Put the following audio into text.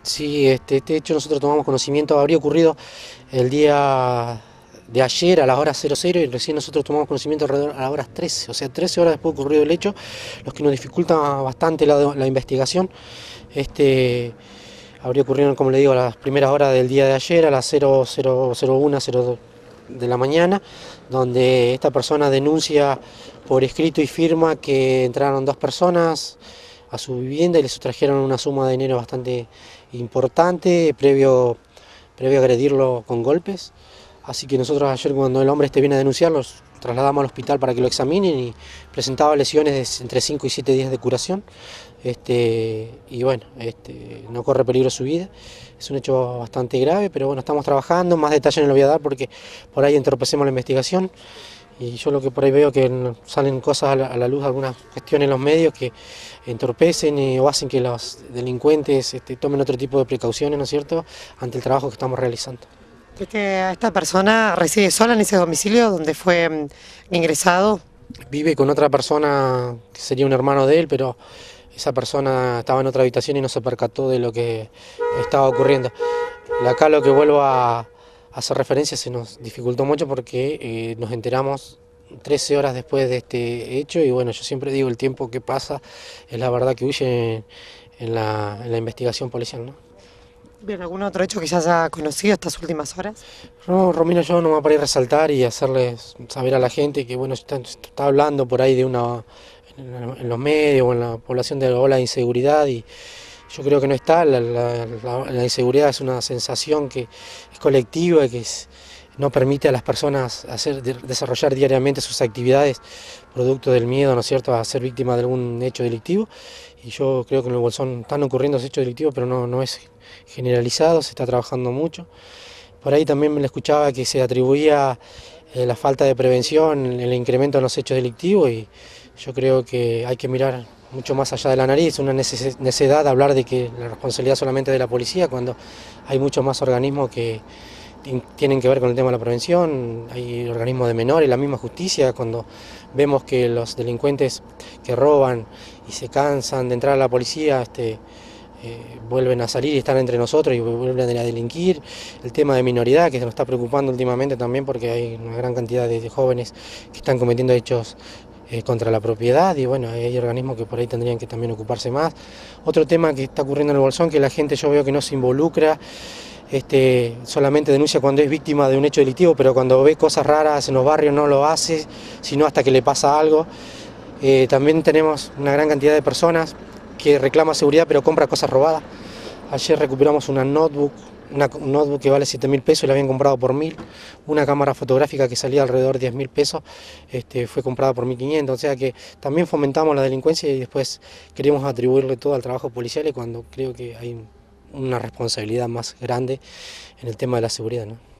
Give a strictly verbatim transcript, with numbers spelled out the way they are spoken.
Sí, este, este hecho nosotros tomamos conocimiento, habría ocurrido el día de ayer a las horas cero cero y recién nosotros tomamos conocimiento alrededor a las horas trece, o sea, trece horas después de ocurrido el hecho, los que nos dificulta bastante la, la investigación. Este, habría ocurrido, como le digo, a las primeras horas del día de ayer, a las cero cero cero uno, cero dos de la mañana, donde esta persona denuncia por escrito y firma que entraron dos personas a su vivienda y le sustrajeron una suma de dinero bastante importante, previo, previo a agredirlo con golpes. Así que nosotros ayer, cuando el hombre este viene a denunciarlos, trasladamos al hospital para que lo examinen y presentaba lesiones de entre cinco y siete días de curación. Este, y bueno, este, no corre peligro su vida. Es un hecho bastante grave, pero bueno, estamos trabajando, más detalles no le voy a dar porque por ahí entorpecemos la investigación. Y yo lo que por ahí veo que salen cosas a la, a la luz, algunas cuestiones en los medios que entorpecen y, o hacen que los delincuentes este, tomen otro tipo de precauciones, ¿no es cierto?, ante el trabajo que estamos realizando. Este, ¿Esta persona reside sola en ese domicilio donde fue mm, ingresado? Vive con otra persona que sería un hermano de él, pero esa persona estaba en otra habitación y no se percató de lo que estaba ocurriendo. Acá lo que vuelvo a hacer referencia se nos dificultó mucho porque eh, nos enteramos trece horas después de este hecho y bueno, yo siempre digo, el tiempo que pasa es la verdad que huye en la, en la investigación policial, ¿no? ¿Bien, algún otro hecho que ya haya conocido estas últimas horas? No, Romina, yo no me para ir a resaltar y hacerles saber a la gente que bueno, está, está hablando por ahí de una, en los medios o en la población de la ola de inseguridad y yo creo que no está, la, la, la, la inseguridad es una sensación que es colectiva y que es, no permite a las personas hacer, desarrollar diariamente sus actividades producto del miedo, ¿no es cierto?, a ser víctima de algún hecho delictivo. Y yo creo que en el Bolsón están ocurriendo esos hechos delictivos, pero no, no es generalizado, se está trabajando mucho. Por ahí también me le escuchaba que se atribuía eh, la falta de prevención, el incremento en los hechos delictivos y yo creo que hay que mirar mucho más allá de la nariz, una necesidad de hablar de que la responsabilidad solamente de la policía cuando hay muchos más organismos que tienen que ver con el tema de la prevención, hay organismos de menores, la misma justicia, cuando vemos que los delincuentes que roban y se cansan de entrar a la policía, este, Eh, vuelven a salir y están entre nosotros y vuelven a delinquir. El tema de minoridad que se nos está preocupando últimamente también porque hay una gran cantidad de, de jóvenes que están cometiendo hechos eh, contra la propiedad y bueno, hay organismos que por ahí tendrían que también ocuparse más. Otro tema que está ocurriendo en el Bolsón, que la gente yo veo que no se involucra, este, solamente denuncia cuando es víctima de un hecho delictivo, pero cuando ve cosas raras en los barrios no lo hace, sino hasta que le pasa algo. Eh, también tenemos una gran cantidad de personas que reclama seguridad pero compra cosas robadas. Ayer recuperamos una notebook, una notebook que vale siete mil pesos y la habían comprado por mil. Una cámara fotográfica que salía alrededor de diez mil pesos este, fue comprada por mil quinientos. O sea que también fomentamos la delincuencia y después queremos atribuirle todo al trabajo policial y cuando creo que hay una responsabilidad más grande en el tema de la seguridad, ¿no?